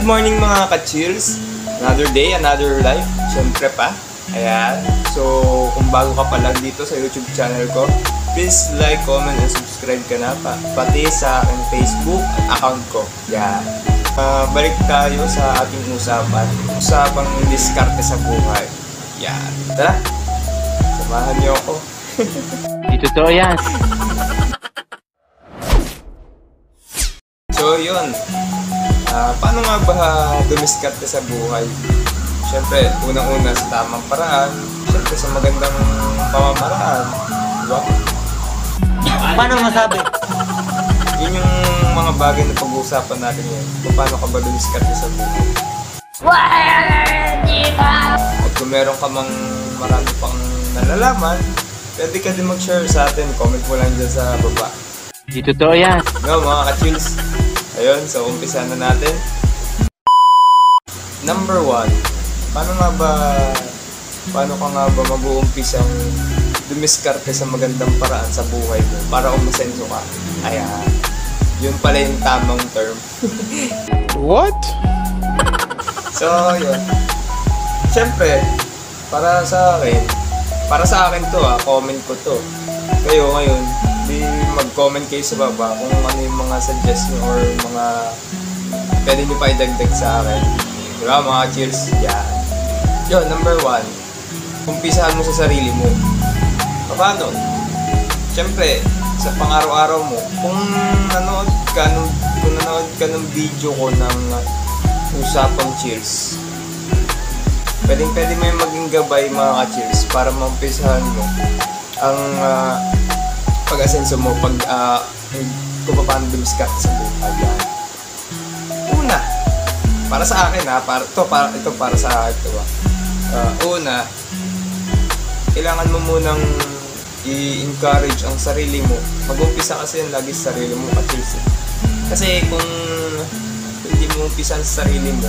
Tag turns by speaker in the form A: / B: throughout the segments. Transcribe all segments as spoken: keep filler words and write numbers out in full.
A: Good morning mga ka-cheers! Another day, another life. Siyempre pa. Ayan. So, kung bago ka pa lang dito sa YouTube channel ko, please like, comment, and subscribe ka na pa. Pati sa aking Facebook account ko. Ayan. Uh, balik tayo sa ating usapan. Usapang diskarte sa buhay. Ayan. Tara! Samahan niyo ako.
B: Di totoo yan.
A: So, yun. Uh, paano nga ba dumiskarte sa buhay? Siyempre, unang-una sa tamang paraan. Siyempre, sa magandang pamamaraan. Diba?
B: Paano masabi?
A: Yun yung mga bagay na pag-uusapan natin yun. Kung paano ka ba dumiskarte sa buhay. At kung meron ka mang marami pang nalalaman, pwede ka din mag-share sa atin. Comment mo lang dyan sa baba.
B: Di totoo yan.
A: No, mga ka-chills. Ayun, so umpisa na natin. Number one, paano nga ba, paano ka nga ba mag-uumpisang dumiskarte sa magandang paraan sa buhay mo para umasenso ka? Ayan, yun pala yung tamang term.
B: What?
A: So, yun. Siyempre, para sa akin, para sa akin to ah, comment ko to. Kayo ngayon, di mag-comment kayo sa baba kung ano yung mga suggestion or mga pwede nyo pa idagdag sa akin. Diba mga cheers? Yan. Yun, number one, umpisahan mo sa sarili mo. Paano? Siyempre, sa pang-araw-araw mo, kung nanood ka, nung, kung nanood ka ng video ko ng uh, usapang cheers, pwedeng pwede mo yung maging gabay mga cheers para maumpisahan mo ang uh, pag-asenso mo, pag, uh, kung paano dumiskarte sa buhay. Yan. Una, para sa akin ha, para, ito, para, ito para sa akin. Ito, uh, una, kailangan mo munang i-encourage ang sarili mo. Mag-umpisa kasi yan lagi sa sarili mo, ka-cheers. Kasi kung hindi mo umpisa sa sarili mo,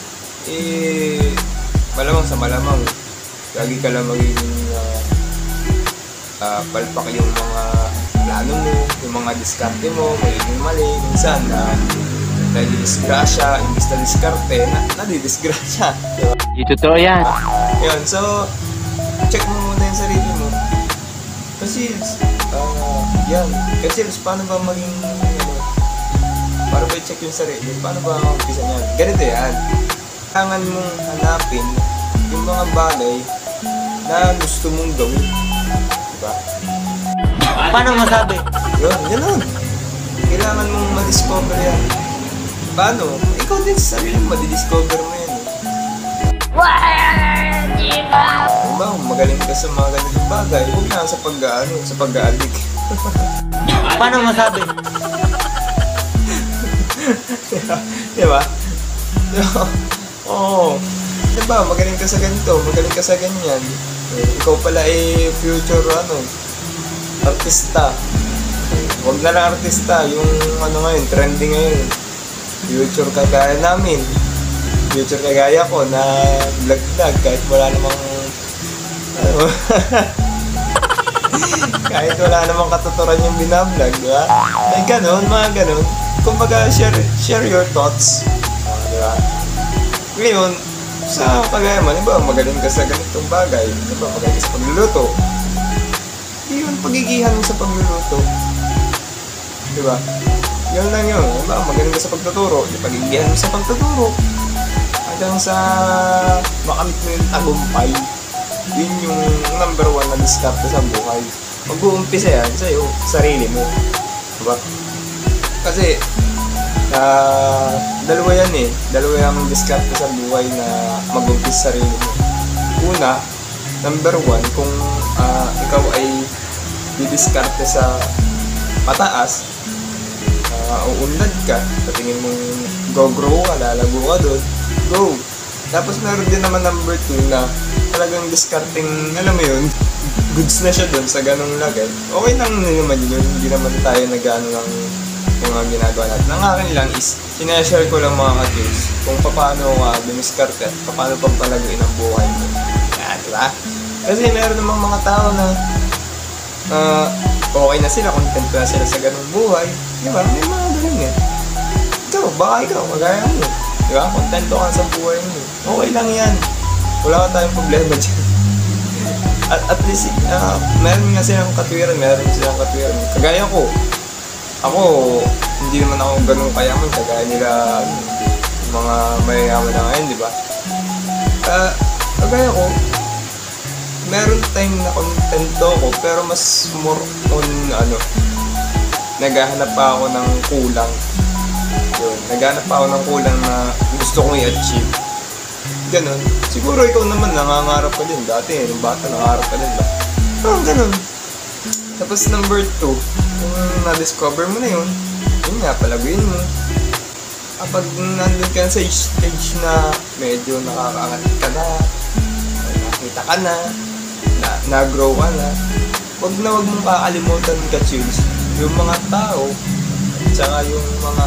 A: eh, malamang sa malamang, lagi ka lang magiging uh, uh, palpak yung mga plano mo, yung mga diskarte mo, magiging mali. Minsan, na uh, nadidisgrasya, imbis na diskarte, na nadidisgrasya. Diba?
B: Di totoo yan.
A: Yun, so, check mo muna yung sarili mo. Kasi, uh, yan. Kasi, paano ba maging, ano, paano ba i-check yung sarili? Paano ba ang umpisa niyan? Ganito yan. Kailangan mong hanapin yung mga bagay na gusto mong gawin. Diba?
B: Paano masabi?
A: Yun, ganun. Kailangan mong ma-discover yan. Paano? Ikaw din sa sarili mo, ma-discover mo yan. Diba? Kung magaling ka sa mga ganitong bagay, huwag na sa pag-ano, sa pag-aadik.
B: Paano masabi?
A: Diba? Oo. Diba, magaling ka sa ganito, magaling ka sa ganyan. Ikaw pala eh, future ano, artista. Huwag na lang artista, yung ano ngayon, trending ngayon. Future kagaya namin. Future kagaya ko na vlog-vlog kahit wala namang ano, kahit wala namang katuturan yung binablog, diba? Ay ganun, mga ganun. Kumbaga, share, share your thoughts. Diba? Ngayon, sa kagaya man, diba, magaling ka sa ganitong bagay, diba, magaling ka sa pagluluto. Yun, pagigihan mo sa pagluluto. Diba? Yun lang yun, diba, magaling ka sa pagtuturo, diba, pagigihan mo sa pagtuturo. Hanggang sa makamit mo yung tagumpay. Yun yung number one na diskarte sa buhay. Mag-uumpisa yan sa'yo, sarili mo. Diba? Kasi, Uh, dalawa yan eh. Dalawa yung diskarte sa buhay na mag-umpisa sa sarili mo. Una, number one, kung uh, ikaw ay didiskarte sa pataas, uh, uunlad ka, patingin mong go-grow ka, lalago ka doon, go! Tapos meron din naman number two na talagang discarding, alam mo yun, goods na siya doon sa ganong lagay. Okay lang naman yun, hindi naman tayo nag-ano ng yung mga ginagawa natin. Ang akin lang is, sinashare ko lang mga ka-cheers kung paano uh, dumiskarte at paano pampalaguin ang buhay mo. Yan, diba? Kasi meron namang mga tao na uh, okay na sila, content na sila sa ganung buhay. Diba? May mga ganun yan. Ikaw, baka ikaw, magaya mo. Di ba? Kontento ka sa buhay mo. Okay lang yan. Wala ka tayong problema dyan. At at least, uh, meron nga silang katwiran, meron silang katwiran. Kagaya ko, ako, hindi naman ako ganun kayaman, kagaya nila, ano, mga mayayaman na ngayon, di ba? Uh, kagaya ko, meron time na kontento ko, pero mas more on, ano, naghahanap pa ako ng kulang. Yun, naghahanap pa ako ng kulang na gusto kong i-achieve. Ganun. Siguro ikaw naman, nangangarap ka din. Dati, nung bata, nangangarap ka din ba? Parang ganun. Tapos number two, kung na-discover mo na yun, yun nga, palaguin mo. Kapag nandun ka sa stage na medyo nakakaangat ka na, nakita ka na, na na-grow ka na, huwag na huwag mong kakalimutan ka, chills, yung mga tao, at saka yung mga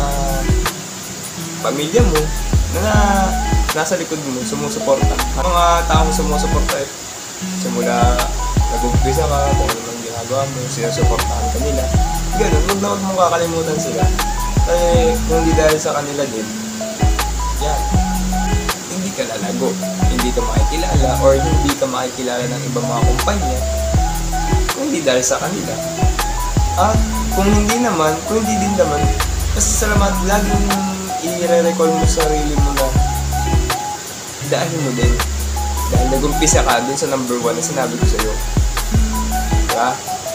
A: pamilya mo, na nasa likod mo, sumusuporta. Ang mga taong sumusuporta eh, simula nag-umpisa ka, kung ano mang ginagawa mo, sinusuportahan ka nila. Ganun, huwag na huwag mong kakalimutan sila. Kasi kung hindi dahil sa kanila din, yan, hindi ka lalago, hindi ka makikilala, or hindi ka makikilala ng ibang mga kumpanya, kung hindi dahil sa kanila. At kung hindi naman, kung hindi din naman, kasi salamat, laging i-recall mo sa sarili mo na dahil mo din. Dahil nag-umpisa ka dun sa number one na sinabi ko sa'yo. Diba?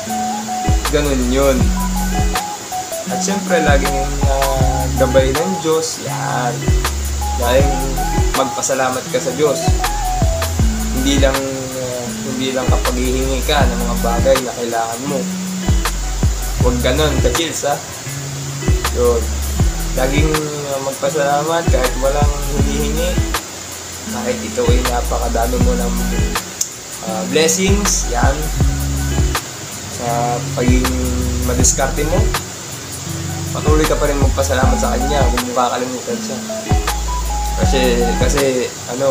A: Ganun yun. At syempre, laging uh, gabay ng Diyos. Yan. Dahil magpasalamat ka sa Diyos. Hindi lang uh, hindi lang kapag hihingi ka ng mga bagay na kailangan mo. Huwag ganun, ka-chills ha. Yun. Laging uh, magpasalamat kahit walang hinihingi. Kahit ito ay napakadami mo ng uh, blessings, yan, sa pagiging madiskarte mo, patuloy ka pa rin magpasalamat sa Kanya, huwag mo kakalimutan siya. Kasi, kasi, ano,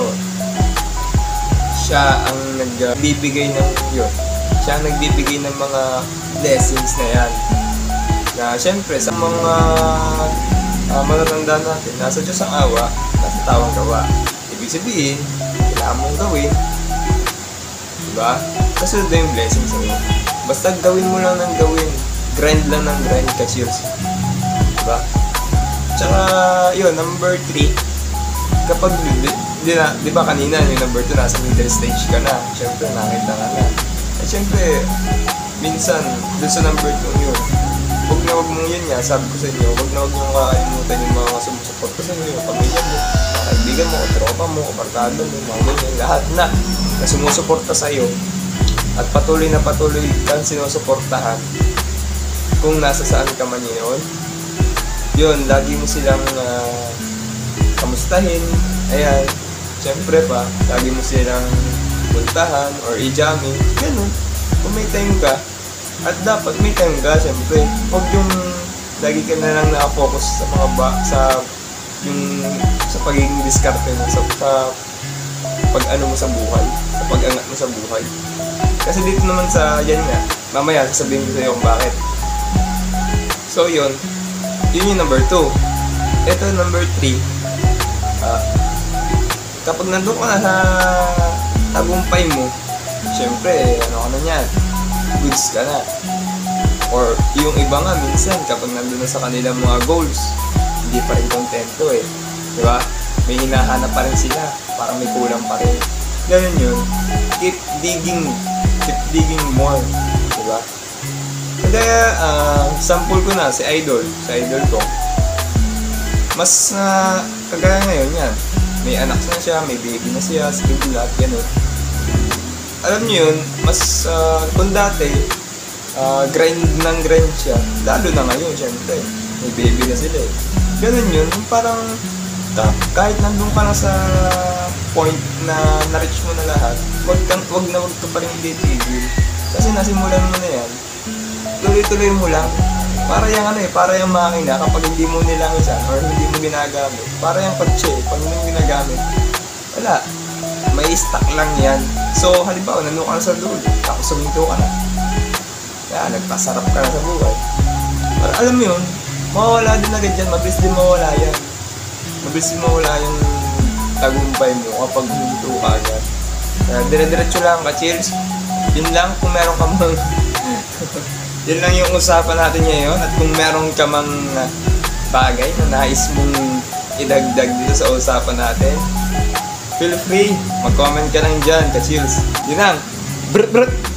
A: siya ang nagbibigay ng yun. Siya ang nagbibigay ng mga blessings na yan. Na, syempre, sa mga uh, matatanda natin, nasa Diyos ang awa, nasa tawang gawa. Ibig sabihin, kailangan mong gawin. Diba? Kasunod na yung blessing sa'yo. Basta gawin mo lang ng gawin. Grind lang ng grind ka, cheers. Diba? Tsaka, yun, number three. Kapag, di, di, na, di ba kanina, yung number two, nasa middle stage ka na. Siyempre, nakita ka na. At siyempre, minsan, dun sa number two yun, huwag na huwag mong yun nga, sabi ko sa inyo, huwag na huwag mong kakalimutan yung mga sumusuport ko sa inyo, yung pamilya mo, mga kaibigan mo, tropa mo, kabarkada mo, mga ganyan, lahat na na sumusuporta sa iyo at patuloy na patuloy kang sinusuportahan kung nasa saan ka man yun. Yun, lagi mo silang uh, kamustahin, ayan, syempre pa, lagi mo silang puntahan or i-jamming, ganun, kung may time ka. At dapat may time ka, siyempre. Huwag yung lagi ka na lang nakafocus sa mga ba, sa yung sa pagiging diskarte mo, sa, sa pag-ano mo sa buhay, sa pag-angat mo sa buhay. Kasi dito naman sa yan nga, mamaya sasabihin ko sa'yo kung bakit. So yun, yun yung number two. Ito number three. Uh, kapag nandun ka na sa tagumpay mo, siyempre, ano ka na yan, goods ka na. Or yung iba nga minsan kapag nandun na sa kanilang mga goals, hindi pa rin kontento eh, di ba? May hinahanap pa rin sila, parang may kulang pa rin. Ganun yun, keep digging, keep digging more, di ba? Kaya uh, sample ko na si Idol, si Idol ko, mas na uh, kagaya ngayon yan, may anak na siya, may baby na siya, schedule lahat ganun. Alam niyo yun, mas uh, kung dati, uh, grind ng grind siya, lalo na ngayon, syempre, may baby na sila eh. Ganun yun, parang ta, kahit nandun ka na sa point na na-reach mo na lahat, wag, kang, wag na wag ka pa rin titigil. Kasi nasimulan mo na yan, tuloy-tuloy mo lang. Para yung ano eh, para yung makina, kapag hindi mo nilangisan or hindi mo ginagamit, para yung kotse, pag hindi mo ginagamit, wala. May stock lang yan. So, halimbawa, nandun ka na sa dulo, tapos suminto ka na. Kaya, nagpasarap ka na sa buhay. Para alam mo yun, mawawala din agad yan, mabilis din mawawala yan. mabilis mawala yung tagumpay mo kapag huminto ka agad. Kaya dire-diretso lang ka, cheers. Yun lang kung meron ka mang yun lang yung usapan natin ngayon. At kung meron ka mang uh, bagay na nais mong idagdag dito sa usapan natin, feel free, mag-comment ka lang dyan, ka-chills. Yun lang. Brr brr.